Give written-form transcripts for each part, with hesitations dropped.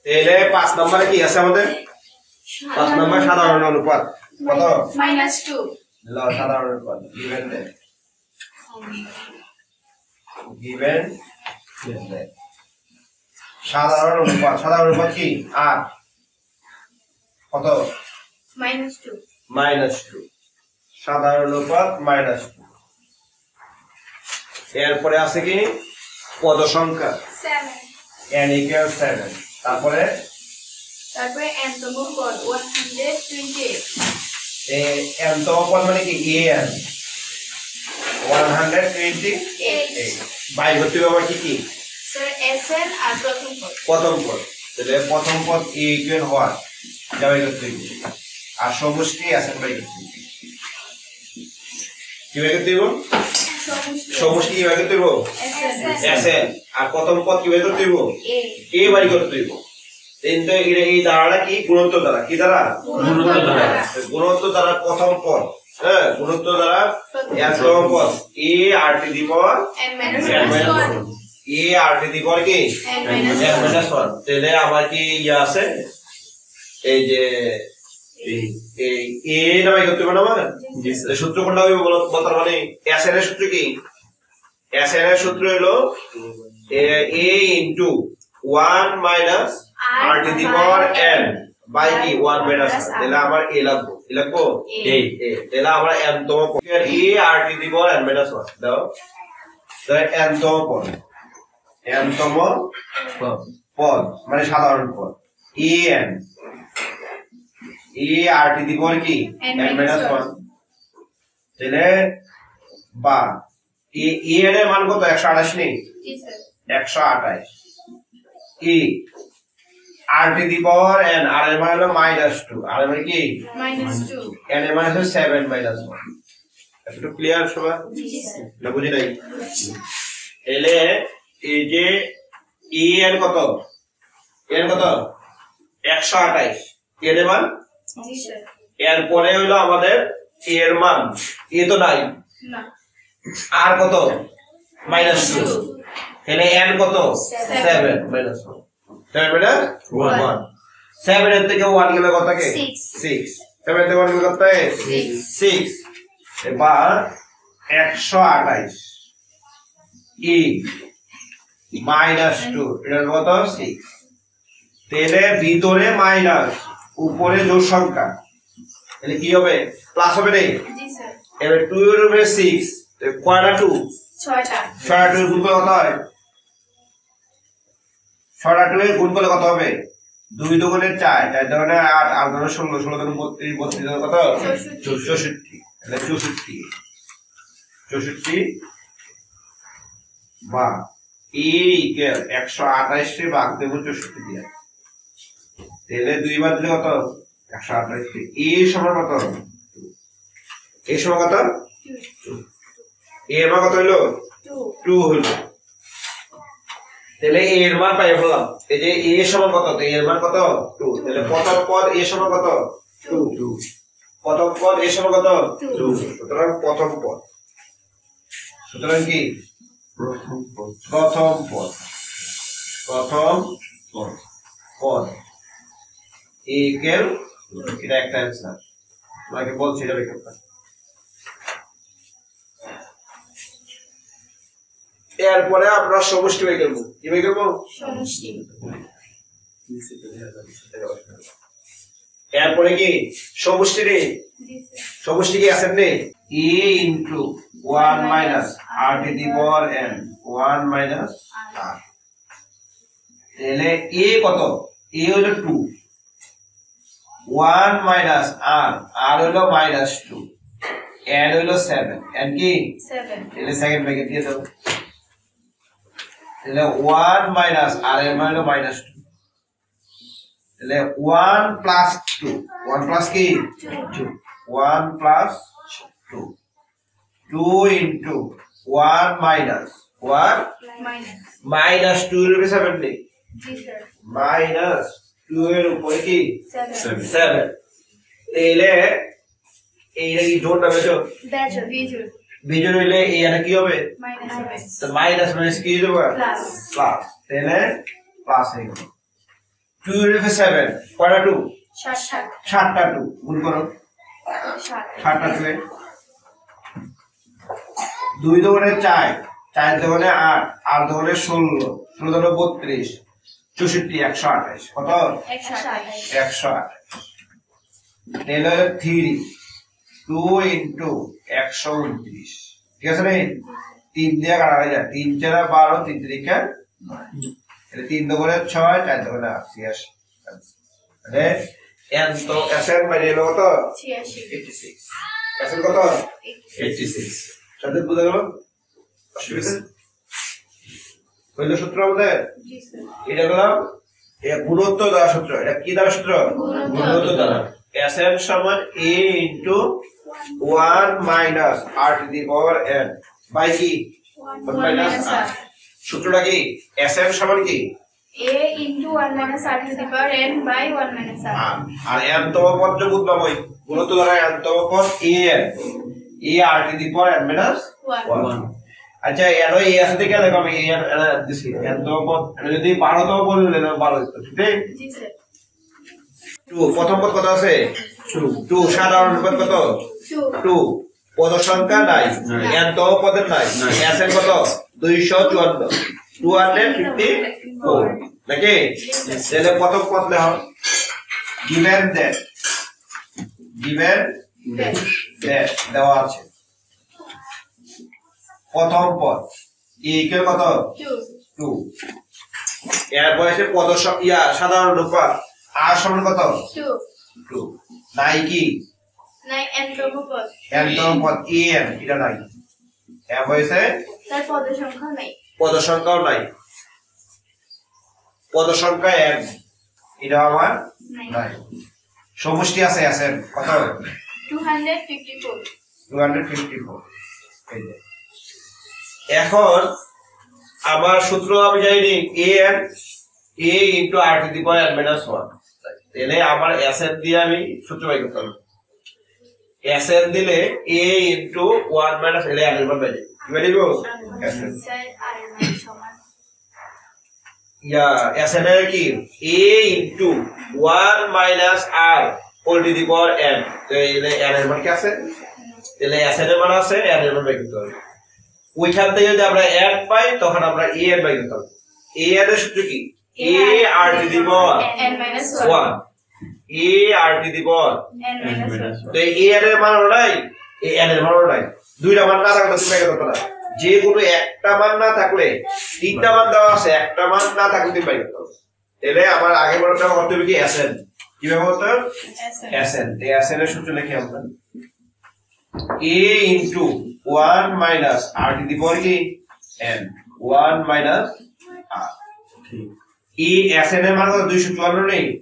তাহলে 5 নম্বরে কি আছে আমাদের 5 নম্বর সাধারণ অনুপাত কত -2 ল সাধারণ অনুপাত given সাধারণ অনুপাত কি আর কত -2 সাধারণ অনুপাত -2 এরপরে আছে কি পদ সংখ্যা 7 n = 7 তারপরে n তম পদ 128 এই n তম পদ মানে কি an 128 বাই করতে হবে আবার কি স্যার sn আর প্রথম পদ তাহলে প্রথম পদ a ইকুয়াল হওয়ার যাবে করতে হবে আর সমষ্টি sn বাই করতে হবে কি বাই করতে হবে সমষ্টি কি বাই করতে হবে sn আর প্রথম পদ কি বাই করতে হবে a বাই করতে হবে কিন্তু এই দ্বারাটা কি গুণোত্তর দ্বারা কি দ্বারা গুণোত্তর দ্বারা প্রথম পদ হ্যাঁ গুণোত্তর দ্বারা একতম পদ a r to the power n -1 a r to the power কি n -1 তাহলে আমার কি ইয়া আছে এই যে এই a নামে করতে পারো না জি স্যার সূত্র কোনটা হবে বলতার মানে sn এর সূত্র কি sn এর সূত্র হলো a into 1 minus r to the power n by কি 1 minus তাহলে আমার a লাগবো a তাহলে আমরা n তম পদ a r to the power n minus 1 দাও তাহলে n তম পদ মানে সাধারণ পদ an a r to the power কি n minus 1 তাহলে বা an এর মান কত 128 নেই জি sir 128 e r to the power n r এর মান হলো -2 r এর মানে কি -2 n এর মান হলো 7 -1 একটু ক্লিয়ার সবাই জি স্যার না বুঝি নাই এলে এই যে e এর কত 128 এর মান জি স্যার এর পরে হলো আমাদের a এর মান e তো নাই না আর কত -2 তাহলে n কত 7 -1 7 এর থেকে 1 গেলে কত থাকে 6 7 থেকে 1 গেলে কত থাকে 6 এবার 128 e -2 এটা কত 6 তাহলে ভিতরে মাইনাস উপরে জোড় সংখ্যা তাহলে কি হবে প্লাস হবে রে জি স্যার এবার 2 এর উপরে 6 তো কয়টা 2 6টা 2 এর গুণ করলে কত হয় 6টা 2 এর গুণ করলে কত হবে 2 দুগুণে 4 4 দুগুণে 8 8 দুগুণে 16 16 দুগুণে 32 32 কত 64 তাহলে 64 বা e ইকুয়াল 128 কে ভাগ দেব 64 দিয়ে তাহলে 2 বার দিলে কত 128 e সমান কত e সমান কত 2 এর মান কত হলো 2 হলো তাহলে এর মান পাই বললাম এই যে a সমান কত তো এর মান কত 2 তাহলে প্রথম পদ a সমান কত 2 প্রথম পদ a সমান কত 2 সুতরাং প্রথম কি প্রথম পদ ইকুয়াল এটা একটা অ্যানসার তোমাকে বলছি এটা বের করতে এরপরে আমরা সমষ্টি বের করব কি বের করব সমষ্টি এরপরে কি সমষ্টি রে জি স্যার সমষ্টি কি আছে রে a into 1 minus r to the power n 1 minus r তাহলে a কত a হলো 2 1 minus r r হলো -2 n হলো 7 n কি 7 তাহলে সেকেন্ড ব্র্যাকেট দিয়ে দাও তাহলে 1 minus r এর মান হলো -2 তাহলে 1 plus 2 1 plus কি 2 1 plus 2 2 into 1 minus 1 minus 2 এর উপরে 7 নেই জি স্যার minus 2 এর উপরে কি 7 7 তাহলে এইটা কি জোড় না বেজোড় বেজোড় বিজোড় বিজোড় হইলে এই এটা কি হবে মাইনাস তো মাইনাস মাইনাস কি হবে প্লাস প্লাস তাহলে প্লাস হয়ে গেল 2 into 7 কয়টা 2 7 7টা 2 গুণ করো 7টা 2 2 দোকানে 4 4 দোকানে 8 8 দোকানে 16 16 দোকানে 32 64 128 কত 128 তাহলে 3 2 into 129 ঠিক আছে রে 3 দিয়ে কাটা যায় 3 4 12 3 3 এটা 3 দোকানে 6 4 দোকানে 86 মানে n তো এসএন বাইরে এলো কত 86 এসএন কত 86 সাথে বুঝা গেল অসুবিধা হইলো সূত্র আমাদের এটা গেলাম এই গুণোত্তর দ্বারা সূত্র এটা কি দ্বারা সূত্র গুণোত্তর দ্বারা এসএন সমান a into 1 minus r to the power n by কি 1 minus r সূত্রটা কি এসএন সমান কি a into 1 minus r to the power n by 1 minus r R n তম পদটা বুঝলাম ওই গুণোত্তর দ্বারা n তম পদ an a r to the power n minus 1 আচ্ছা এর ওই এর সাথে কেন আমি এর দিছি n তম পদ যদি 12 তম পদ হলে না 12 হতো ঠিক আছে জি স্যার 2 প্রথম পদ কত আছে 2 সাধারণ পদ কত 2 পদ সংখ্যা নাই n তম পদের নাই s এর কত 254 254 নাকি তাহলে প্রথম পদ লেখো given that দেওয়া আছে প্রথম পদ ইকুয়াল কত 2 এর বয়সে পদ সাধারণ অনুপাত r সমান কত 2 নাই কি নাই n তম পদ n তম পদ n এটা নাই এর বয়সে তার পদ সংখ্যা নাই পদ সংখ্যাও নাই পদ সংখ্যা n এটা আমার নাই সমষ্টি আছে আছে কত 254 254 এই যে এখন আমার সূত্র আমি জানি an a into r to the power n minus 1 তাহলে আমার sn দিয়ে আমি সূত্র বের করতে হবে sn দিলে a into 1 minus l এর মান বের কি বের দিব স্যার r এর মান সমান sn এর কি a into 1 minus r whole to the power n তাহলে n এর মান কি আছে তাহলে sn এর মান আছে n এর মান বের করতে হবে ওইখান থেকে যদি আমরা 1 পাই তখন আমরা a এর বের করতে হবে a এর সূত্র কি a r to the power n minus 1 a r to the power n minus 1 তো এই a এর মান নাই এই n এর মান নাই দুইটা মান না থাকলে তুমি বের করতে পারো যে কোনো একটা মান না থাকলে তিনটা মান দেওয়া আছে একটা মান না থাকলে তুমি বের করতে পারো তাহলে আমার আগে বলতে হবে কি sn কিভাবে বলতে sn এই sn এর সূত্র লিখি আমরা a into 1 minus r to the power কি n 1 minus r এই sn এর মান কত 254 নেই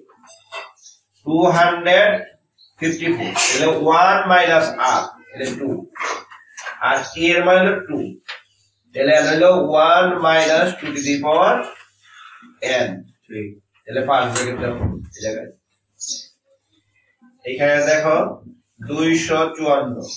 254 তাহলে 1 minus r তাহলে 2 আর a এর মান হলো 2 তাহলে হলো 1 minus 2 to the power n 3 তাহলে 5 ব্র্যাকেট দাও এই জায়গায় এখানে দেখো 254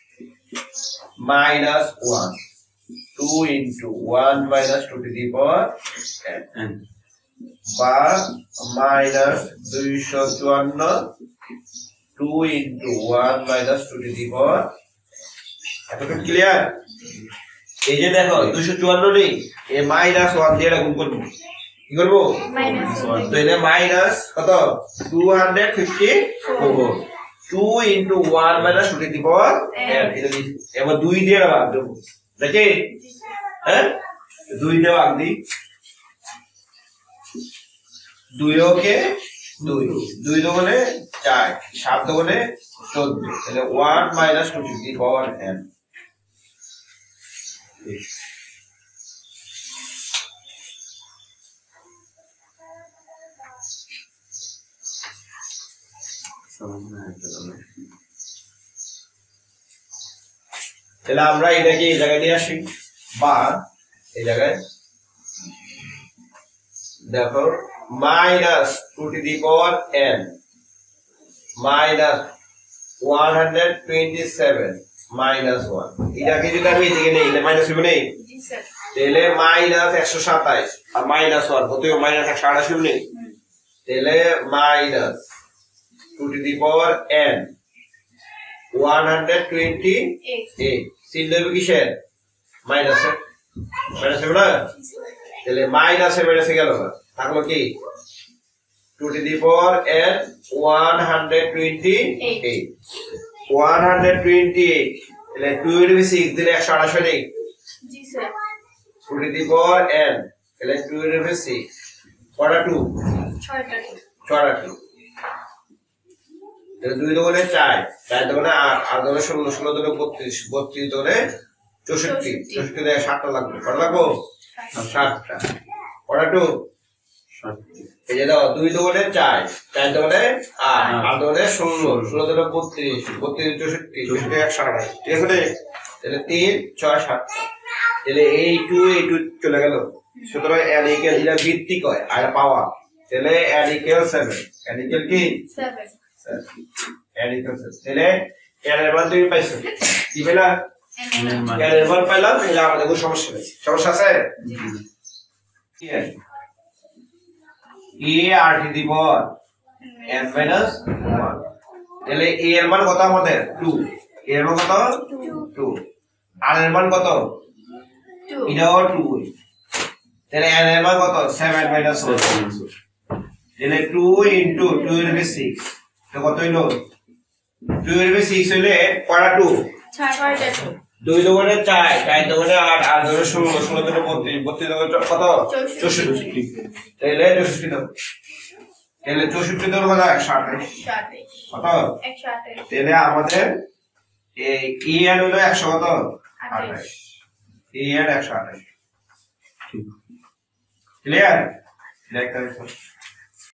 minus 1 2 into 1 minus 2 to the power n বা minus 254 2 into 1 minus 2 to the power এতটুকু ক্লিয়ার এই যে দেখো 254 নেই এই minus 1 দিয়ে গুণ করব কি করব minus 1 তো এটা মাইনাস কত 254 2 into 1 minus 2 to the power n এটা এবার 2 দিয়ে ভাগ দেব দেখে হ্যাঁ 2 দিয়ে ভাগ দিই 2 ওকে 2 2 দোকানে 4 7 দোকানে 14 তাহলে 1 minus 2 to the power n তাহলে আমরা এটাকে এই জায়গায় নিয়ে আসি বা এই জায়গায় দেখো minus 2 to the power n minus 127 minus 1 এটাকে যদি আমি এদিকে নেই এটা মাইনাস হবে নেই জি স্যার তাহলে minus 127 আর minus 1 হতেও minus 128 হবে নেই তাহলে minus 2 to the power n 128 চিহ্ন হবে কিসের মাইনাসে মাইনাসে না তাহলে মাইনাসে গেল থাকলো কি 2 to the power n 128 তাহলে 2 এর বেশি 6 দিলে 128 নেই জি sir 2 to the power n তাহলে 2 এর বেশি কটা 2 6টা ছয়টা 2 তাহলে 2 দোকানে 4 4 দোকানে 8 8 দোকানে 16 16 দোকানে 32 32 দোকানে 64 64 দিয়ে 7টা লাগবে কত লাগবে 7টা কটা 2 এই যে দাও 2 দোকানে 4 4 দোকানে 8 8 দোকানে 16 16 দোকানে 32 32 64 64 128 ঠিক আছে তাহলে 3 6 7 তাহলে এই 2 চলে গেল সুতরাং n ইকুয়াল যেটা ভিত্তিক হয় আর পাওয়া তাহলে n ইকুয়াল 7 n ইকুয়াল কি 7 n ইকুয়াল 7 তাহলে n এর মান তুমি পাইছো কি পেলা n এর মান পাইলাম তাহলে আমাদের কোনো সমস্যা নেই সমস্যা আছে কি আছে a r to the power n minus 1 তাহলে a এর মান কত আমাদের 2 a এর মান কত 2 r এর মান কত 2 এটাও 2 তাহলে n এর মান কত 7 minus 1 তাহলে 2 into 2 এর বেস 6 তো কত হইলো 2 এর বেস 6 হইলে কয়টা 2 6টা 2 দোকানে 4 4 দোকানে 8 8 দোকানে 16 16 দোকানে 32 32 দোকানে কত 64 তাহলে 64 দাও তাহলে 64 দোকানে কত 128 কত 128 তাহলে আমাদের এই e n হলো 100 কত 28 e n 128 ক্লিয়ার লেখা